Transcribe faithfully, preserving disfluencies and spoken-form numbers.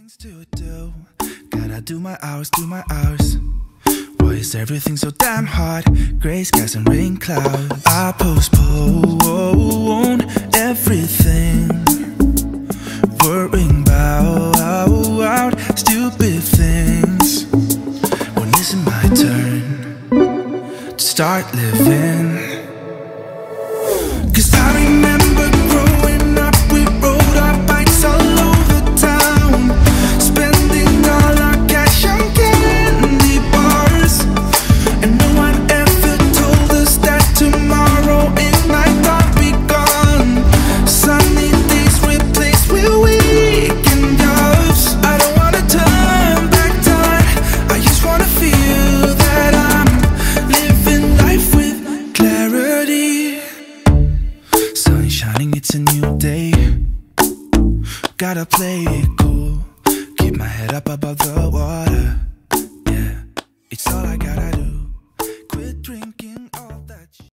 things to do. Gotta do my hours, do my hours. Why is everything so damn hard? Gray skies and rain clouds. I postpone everything, worrying about stupid things. When is it my turn to start living? 'Cause I remember growing up, we rode our bikes all over town, spending all our cash on candy bars. And no one ever told us that tomorrow it might not be gone. Sunny days replaced with weekend jobs. I don't wanna turn back time, I just wanna feel that I'm living life with clarity. Sun shining, it's a new day. Gotta play it cool, keep my head up above the water. Yeah, it's all I got.